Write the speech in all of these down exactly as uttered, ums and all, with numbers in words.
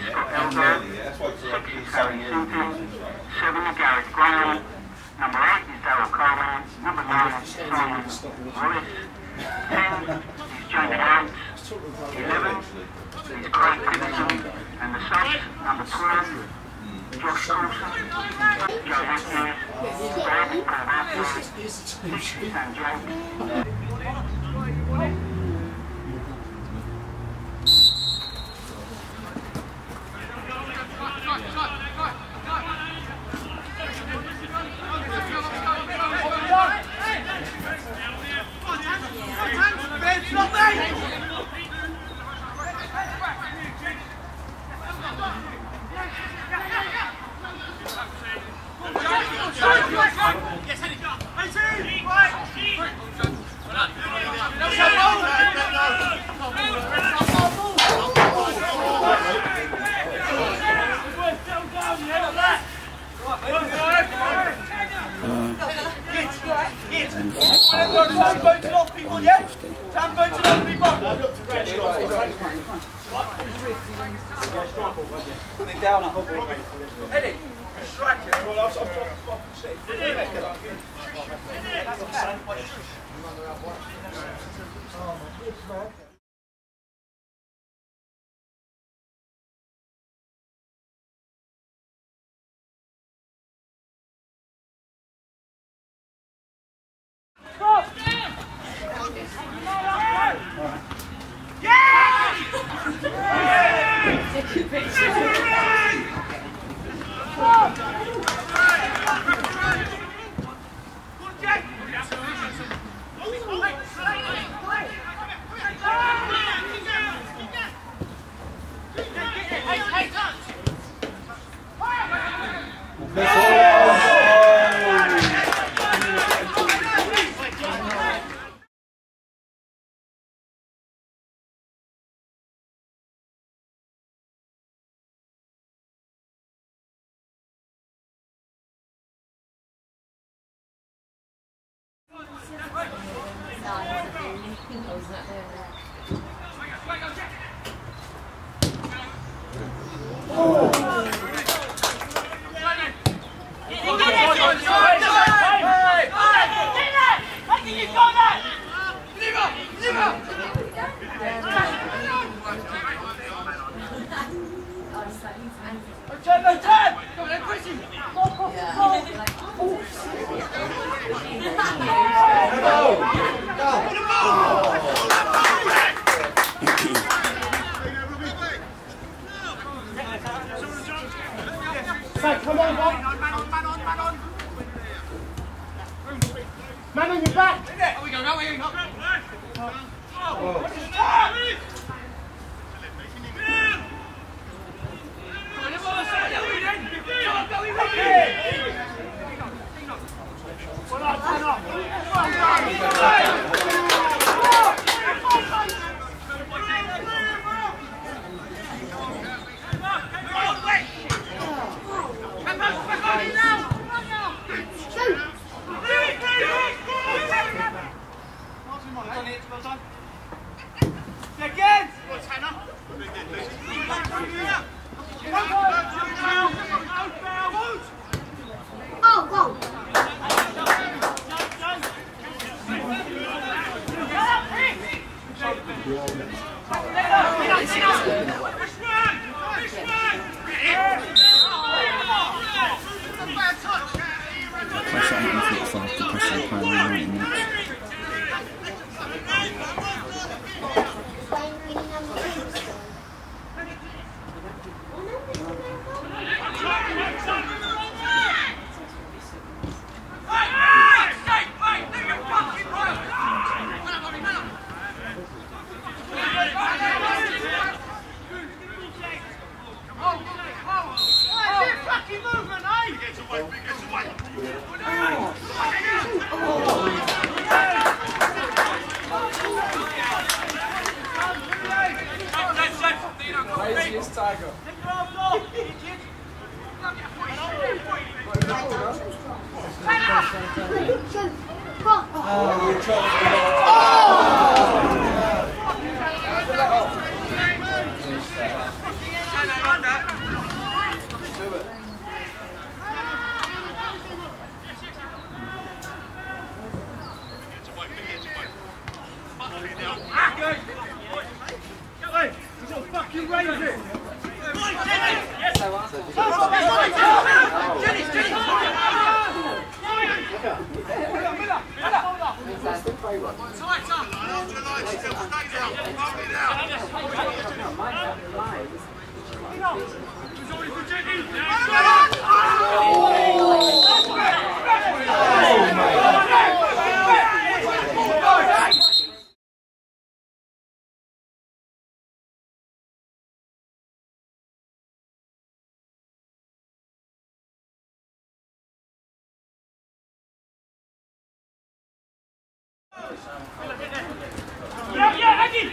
Scott Elder, six is Harry Simpson, seven Gareth Graham, number eight is Darryl Coleman, number nine is Simon Wallace, ten is Jamie Hunt, eleven is Cray and the subs, number twelve, Josh Coulson, Joe Matthews, David Paul Matthews, six is Sam James. Oh! Yeah, yeah, Aggie!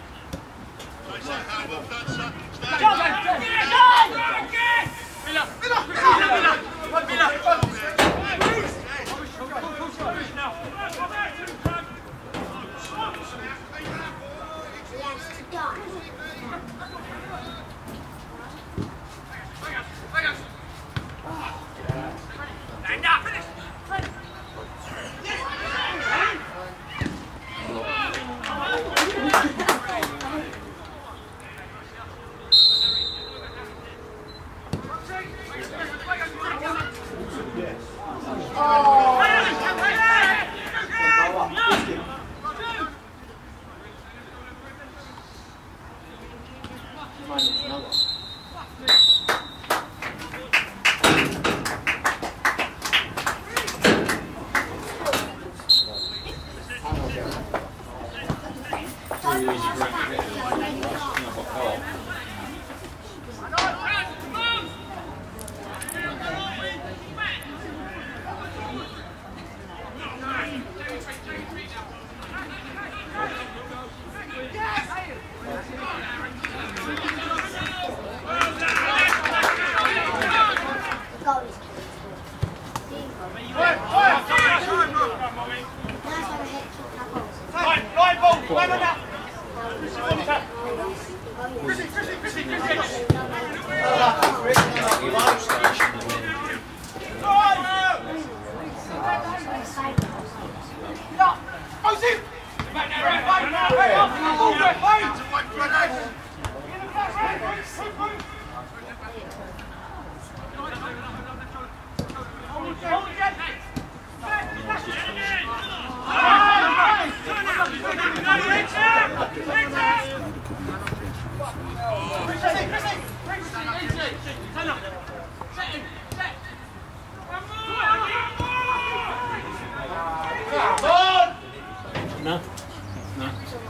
No. No.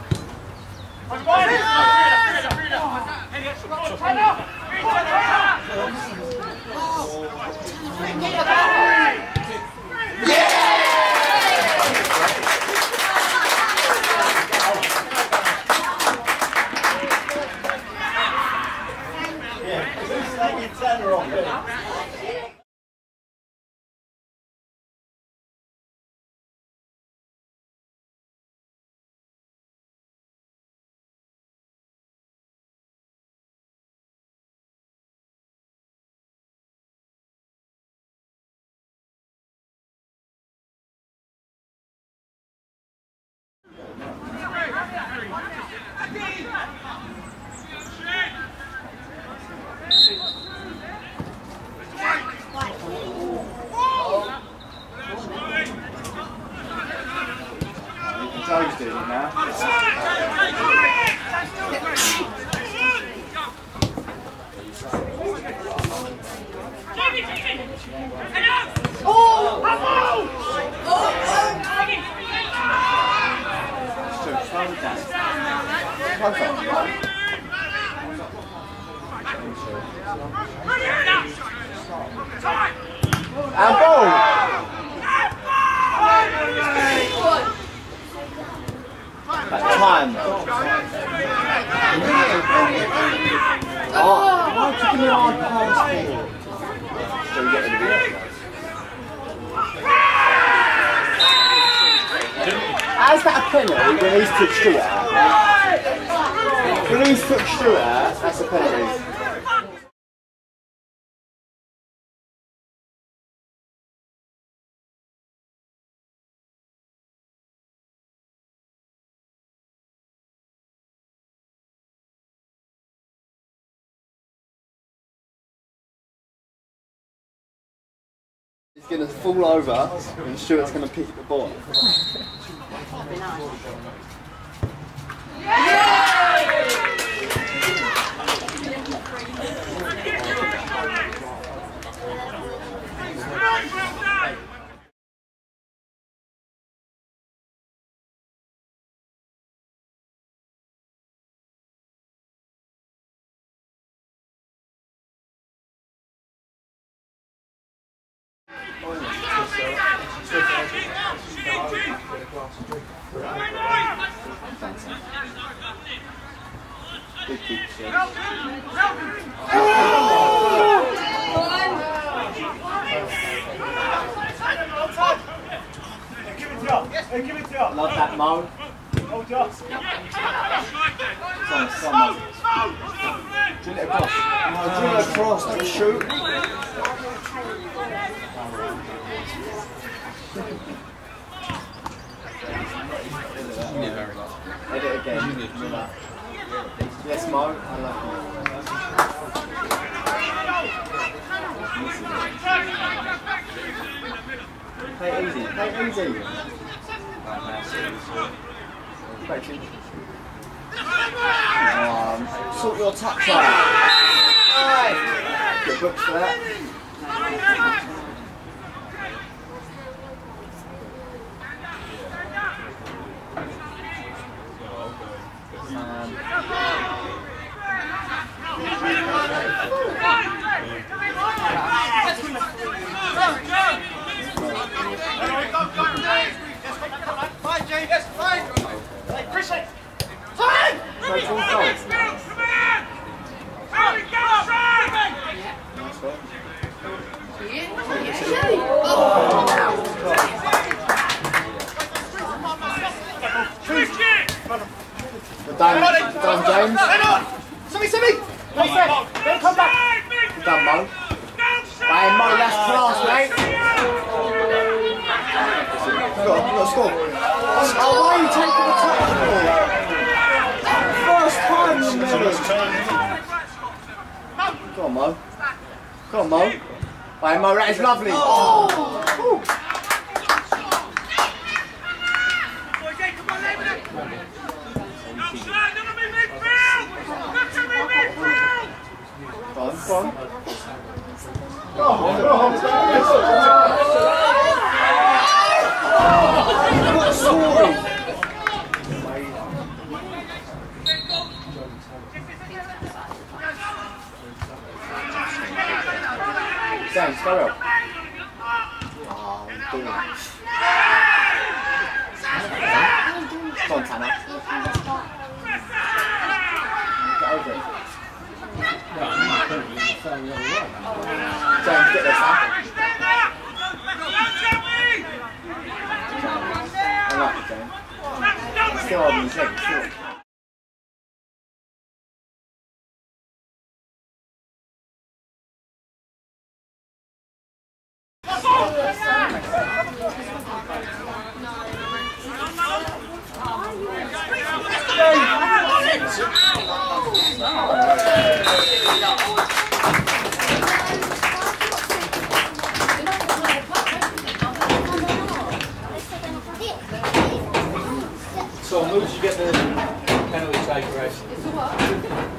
Joe's doing it now. So slow it down. And ball! That time. Oh, why did you give me a hard pass for? So we get the video. How's that a penalty when he's took Stuart out? When he's took Stuart out, that's a penalty. He's going to fall over and Stuart's going to pick the ball. Big, big shit. Love that mode. Hold up. Come on, come on. Drill it across. No, drill it across, don't shoot. Edit it again. Yes, Mo, I love you. Play it easy, play it easy. Um, sort your touch out. Right. Get booked for that. Um, We're done, we're done, James. Simmy, Simmy! Hey, Fred, don't come back. We're done, Mo. Hey, Mo, that's class, mate. You've got, you've got to score. Oh, why are you taking the touch ball? First time you never. Come on, Mo. Come on, Mo. Hey, Mo, that is lovely. Oh! Go on, go on. Go on, go on. What a story! James, go up. Oh, do it. Go on, Tanner. Get over it. James, get this up. I like it, James. Still on his leg, still. So, who did you get the penalty taker race?